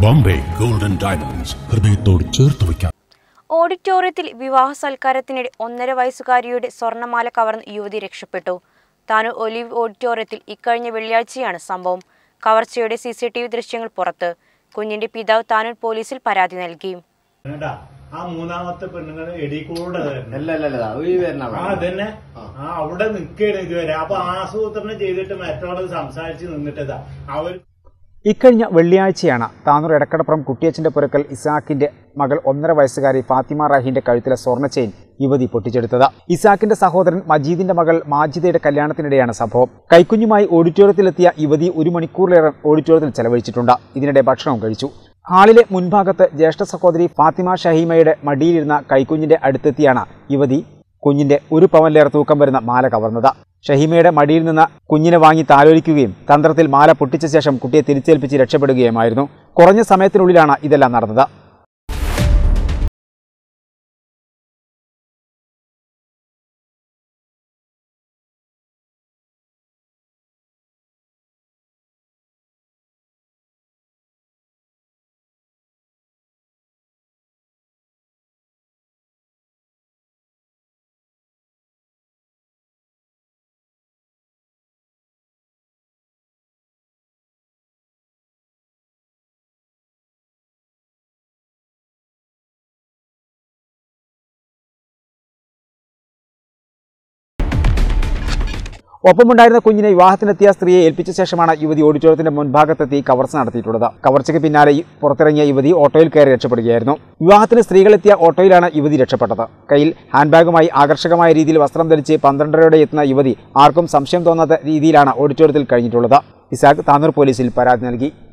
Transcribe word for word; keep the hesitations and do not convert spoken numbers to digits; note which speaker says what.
Speaker 1: Bombay golden diamonds ഹൃദയത്തോട് ചേർത്ത് വയ്ക്കാം.
Speaker 2: ഓഡിറ്റോറിയത്തിൽ വിവാഹ സൽക്കാരത്തിനിടെ ഒന്നര വയസ്സുകാരിയുടെ സ്വർണ്ണമാല കവർന്ന് യുവതി രക്ഷപ്പെട്ടു. താനൂർ ഒലിവ് ഓഡിറ്റോറിയത്തിൽ ഇക്കഴിഞ്ഞ വെള്ളിയാഴ്ചയാണ് സംഭവം. കവർച്ചയുടെ സി സി ടി വി ദൃശ്യങ്ങൾ പുറത്ത്. കുഞ്ഞിന്റെ പിതാവ് താനൂർ പോലീസിൽ പരാതി നൽകി.
Speaker 3: ആ മൂന്നാമത്തെ പെണ്ണുങ്ങൾ എടിക്കൂടെ
Speaker 4: അതന്നെ
Speaker 3: ആ അവിടെ നിൽക്കുകയാണ് ഇതുവരെ. അപ്പൊ ആസൂത്രണം ചെയ്തിട്ട് മറ്റോട് സംസാരിച്ച് നിന്നിട്ടതാ അവർ.
Speaker 5: ഇക്കഴിഞ്ഞ വെള്ളിയാഴ്ചയാണ് താനൂർ എടക്കടപ്പുറം കുട്ടിയച്ചന്റെ പുരക്കൽ ഇസാഖിന്റെ മകൾ ഒന്നര വയസ്സുകാരി ഫാത്തിമ റാഹിന്റെ കഴുത്തിലെ സ്വർണ്ണ ചെയിൻ യുവതി പൊട്ടിച്ചെടുത്തത്. ഇസാഖിന്റെ സഹോദരൻ മജീദിന്റെ മകൾ മാജിദയുടെ കല്യാണത്തിനിടെയാണ് സംഭവം. കൈക്കുഞ്ഞുമായി ഓഡിറ്റോറിയത്തിലെത്തിയ യുവതി ഒരു മണിക്കൂറിലേറെ ഓഡിറ്റോറിയത്തിൽ ചെലവഴിച്ചിട്ടുണ്ട്. ഇതിനിടെ ഭക്ഷണവും കഴിച്ചു. ഹാളിലെ മുൻഭാഗത്ത് ജ്യേഷ്ഠ സഹോദരി ഫാത്തിമ ഷഹീമയുടെ മടിയിലിരുന്ന കൈക്കുഞ്ഞിന്റെ അടുത്തെത്തിയാണ് യുവതി കുഞ്ഞിന്റെ ഒരു പവനിലേറെ തൂക്കം വരുന്ന മാല കവർന്നത്. ഷഹീമയുടെ മടിയിൽ നിന്ന് കുഞ്ഞിനെ വാങ്ങി താലോലിക്കുകയും തന്ത്രത്തിൽ മാല പൊട്ടിച്ച ശേഷം കുട്ടിയെ തിരിച്ചേൽപ്പിച്ച് രക്ഷപ്പെടുകയുമായിരുന്നു. കുറഞ്ഞ സമയത്തിനുള്ളിലാണ് ഇതെല്ലാം നടന്നത്. ഒപ്പമുണ്ടായിരുന്ന കുഞ്ഞിനെ വിവാഹത്തിനെത്തിയ സ്ത്രീയെ ഏൽപ്പിച്ച ശേഷമാണ് യുവതി ഓഡിറ്റോറിയത്തിന്റെ മുൻഭാഗത്തെത്തി കവർച്ച നടത്തിയിട്ടുള്ളത്. കവർച്ചയ്ക്ക് പിന്നാലെ പുറത്തിറങ്ങിയ യുവതി ഓട്ടോയിൽ കയറി രക്ഷപ്പെടുകയായിരുന്നു. വിവാഹത്തിന് സ്ത്രീകളെത്തിയ ഓട്ടോയിലാണ് യുവതി രക്ഷപ്പെട്ടത്. കയ്യിൽ ഹാൻഡ്ബാഗുമായി ആകർഷകമായ രീതിയിൽ വസ്ത്രം ധരിച്ച് പന്ത്രണ്ടരയോടെ എത്തുന്ന യുവതി ആർക്കും സംശയം തോന്നാത്ത രീതിയിലാണ് ഓഡിറ്റോറിയത്തിൽ കഴിഞ്ഞിട്ടുള്ളത്. ഇസാഖ് താനൂർ പോലീസിൽ പരാതി നൽകി.